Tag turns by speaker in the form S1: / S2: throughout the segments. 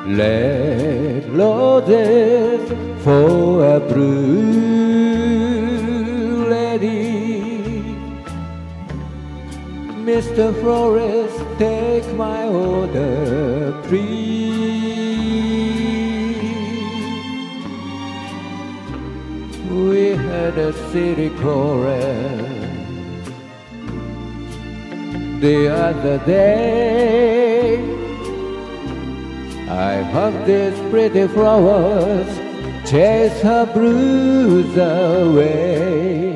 S1: Red roses for a blue lady. Mr. Flores, take my order, please. We had a city chorus the other day. I hugged these pretty flowers, chase her blues away.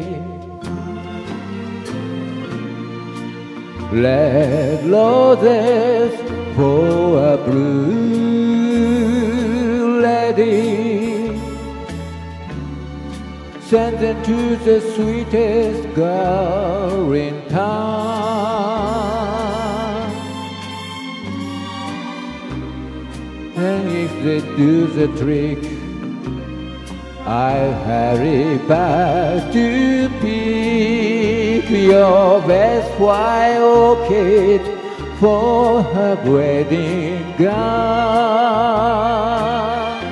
S1: Red roses for a blue lady, send them to the sweetest girl in town. And if they do the trick, I'll hurry back to pick your best white orchid for her wedding gown.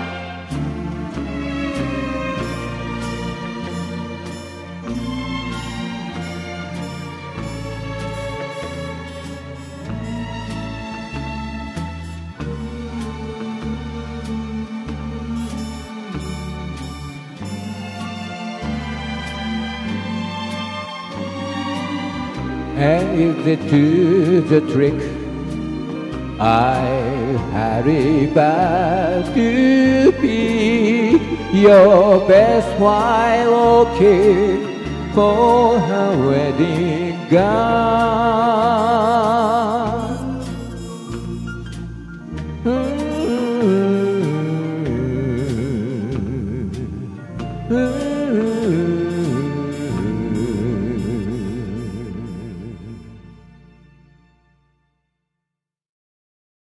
S1: And if they do the trick, I hurry back to be your best white orchid for her wedding gown.